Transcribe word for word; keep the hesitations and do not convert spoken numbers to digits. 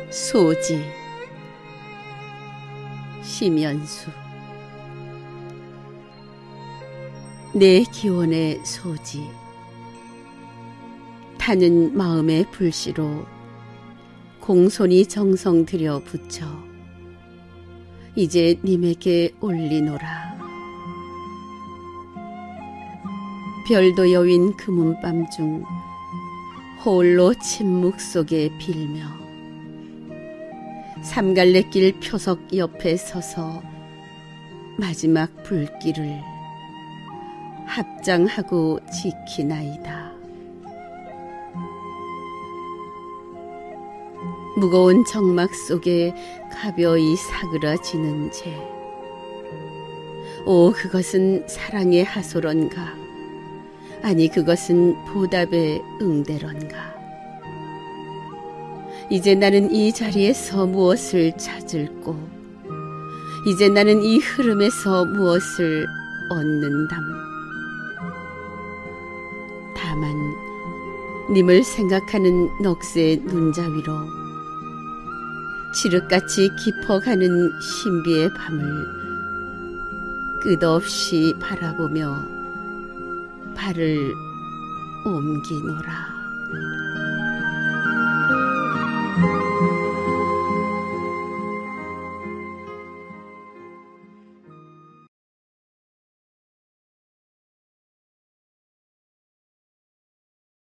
소지. 심연수. 내 기원의 소지. 타는 마음의 불씨로 공손히 정성 들여 붙여 이제 님에게 올리노라. 별도 여윈 금은밤 중 홀로 침묵 속에 빌며 삼갈래길 표석 옆에 서서 마지막 불길을 합장하고 지키나이다. 무거운 정막 속에 가벼이 사그라지는 죄. 오, 그것은 사랑의 하소런가? 아니, 그것은 보답의 응대런가? 이제 나는 이 자리에서 무엇을 찾을꼬? 이제 나는 이 흐름에서 무엇을 얻는담? 다만 님을 생각하는 넋의 눈자위로 칠흑같이 깊어가는 신비의 밤을 끝없이 바라보며 발을 옮기노라.